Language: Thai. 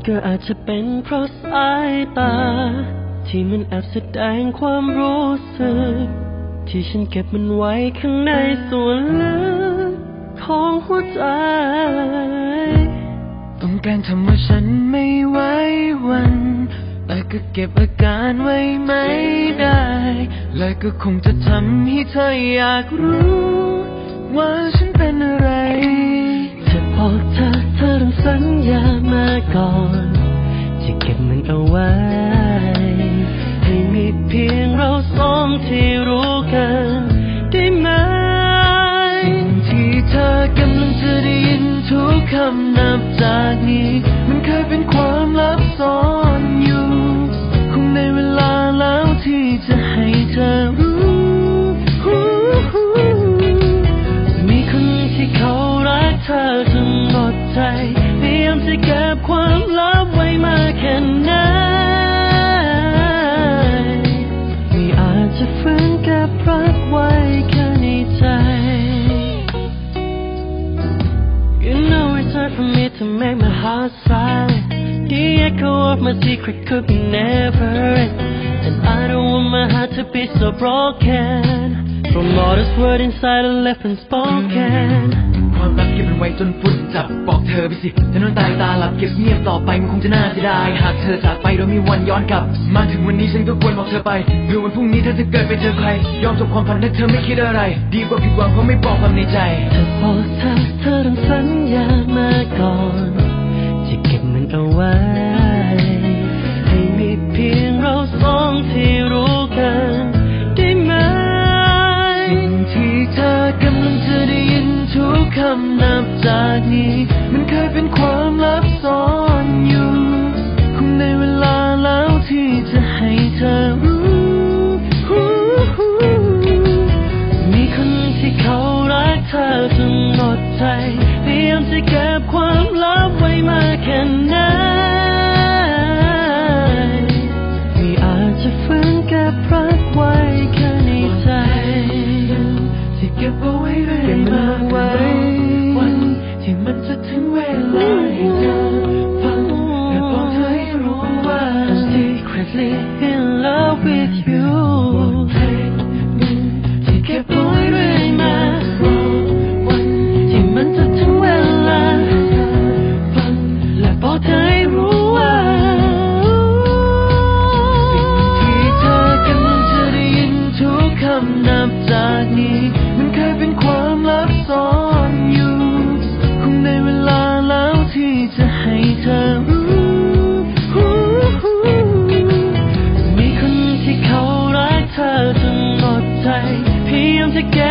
ก็อาจจะเป็นเพราะสายตาที่มันแอบแสดงความรู้สึกที่ฉันเก็บมันไว้ข้างในส่วนลึกของหัวใจต้องการทำว่าฉันไม่ไว้วันแต่ก็เก็บอาการไว้ไม่ได้และก็คงจะทำให้เธออยากรู้ว่าฉันเป็นอะไรจะบอกเธอต้องสัญญามาก่อนจะเก็บมันเอาไว้ให้มีเพียงเราสองที่รู้กันได้ไหมสิ่งที่เธอกำลังจะได้ยินทุกคำนับจากนี้มันเคยเป็นความลับซ่อนอยู่คงในเวลาแล้วที่จะให้เธอรู้มีคนที่เขารักเธอจนหมดใจพยายามจะเก็บความลับไว้มาแค่ไหนไม่อาจจะฝืนเก็บรักไว้แค่ในใจ You know it's hard for me to make my heart silent The echo of my secret could be never end And I don't want my heart to be so broken From all this word inside I left unspoken ความรักเก็บมันไว้จนฝุ่นจับบอกเธอไปสิถ้านอนตายตาหลับเก็บเงียบต่อไปมันคงจะน่าเสียดายหากเธอจากไปโดยมีวันย้อนกลับมาถึงวันนี้ฉันก็ควรบอกเธอไปเพื่อวันพรุ่งนี้เธอจะเกิดไปเจอใครยอมจบความฝันถ้าเธอไม่คิดอะไรดีกว่าผิดหวังเพราะไม่บอกความในใจจะบอกเธอต้องสัญญามาก่อนจะเก็บมันเอาไว้ให้มีเพียงเราสองที่รู้กันได้ไหมสิ่งที่เธอกำลังจะได้ยินทุกคำนับจากนี้มันเคยเป็นความลับซ่อนอยู่คงในเวลาแล้วที่จะให้เธอรู้มีคนที่เขารักเธอจนหมดใจพยายามจะเก็บความลับไว้มาแค่ไหนไม่อาจจะฝืนเก็บรักไว้แค่ในใจที่เก็บเอาไว้เรื่อยมาวันที่มันจะถึงเวลาให้เธอฟังและบอกเธอให้รู้ว่า I'm secretly in love with you ที่เก็บเอาไว้เรื่อยมาวันที่มันจะถึงเวลาฟังและบอกเธอให้รู้ว่าสิ่งที่เธอกำลังจะได้ยินทุกคำนับจากนี้มันเคยเป็นความลับซ่อนอยู่คงในเวลาแล้วที่จะให้เธอมีคนที่เขารักเธอจนหมดใจพยายามจะเก็